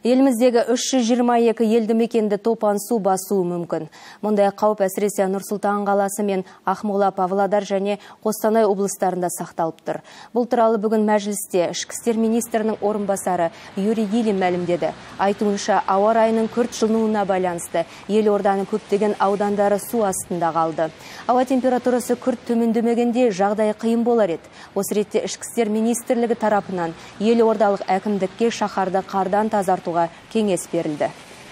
Еліміздегі 322 елді мекенді топан су басуы мүмкін. Мұндай қауіп әсіресе Нұр-Сұлтан қаласы мен Ақмола, Павлодар және Қостанай облыстарында сақталып тұр. Бұл туралы бүгін мәжілісте Ішкі істер министрінің орынбасары Юрий Ильин мәлімдеді. Айтуынша, ауа райының күрт жылынуына байланысты елорданың көптеген аудандары су астында қалды. Ауа температурасы күрт төмендемегенде жағдай қиын болар еді. Осы ретте Ішкі істер министрлігі тарапынан елордалық әкімдікке шаһарды қардан тазарту кеңес берілді.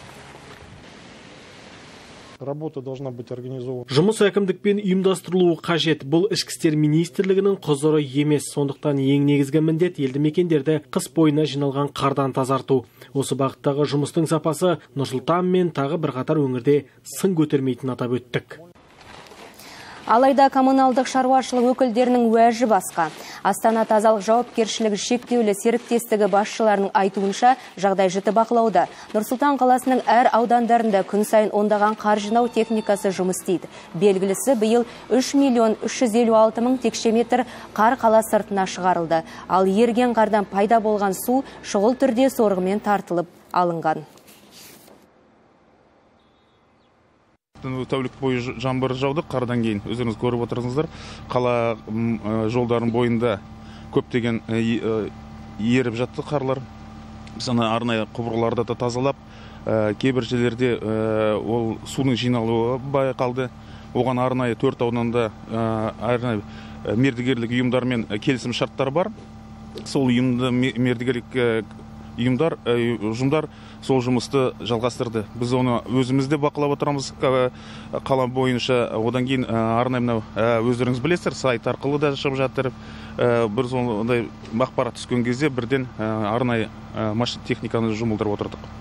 Жұмыс әкімдікпен ұйымдастырылуы қажет. Бұл Ішкі істер министрлігінің құзыры емес. Сондықтан ең негізгі міндет елді мекендерді қыс бойына жиналған қардан тазарту. Осы бағыттағы жұмыстың сапасы Нұр-Сұлтан мен тағы бірқатар өңірде сын көтермейтінін атап өттік. Алайда коммуналдық шаруашылық өкілдерінің уәжі басқа. Астана тазалық жауапкершілігі шектеулі серіктестігі басшыларының айтуынша жағдай жіті бақылауда. Нұр-Сұлтан қаласының әр аудандарында күн сайын ондаған қар жинау техникасы жұмыс істейді. Белгілісі, биыл 3.356.000 текше метр қар қала сыртына шығарылды. Ал еріген қардан пайда болған су шұғыл түрде сорғымен тартылып алынған. Тәулік бойы жаңбыр жауды, қардан кейін өздеріңіз көріп отырсыздар. Қала жолдарын бойында көптеген еріп жатты қарлар. Біз арнайы құбырларды да тазалап, кейбір жерлерде ол судың жиналуы байқалды. Оған арнайы 4 ауданда арнайы мердігерлік ұйымдармен келісім шарттар бар. Сол мердігерлік ұйымдар сол жұмысты жалғастырды. Біз оны өзімізде бақылап отырамыз қала бойынша. Одан кейін арнайы өздеріңіз білесіздер, сайт арқылы да шығып жатыр. Бір сондай ақпарат түскен кезде бірден арнайы машина техниканы жұмылдырып отырдық.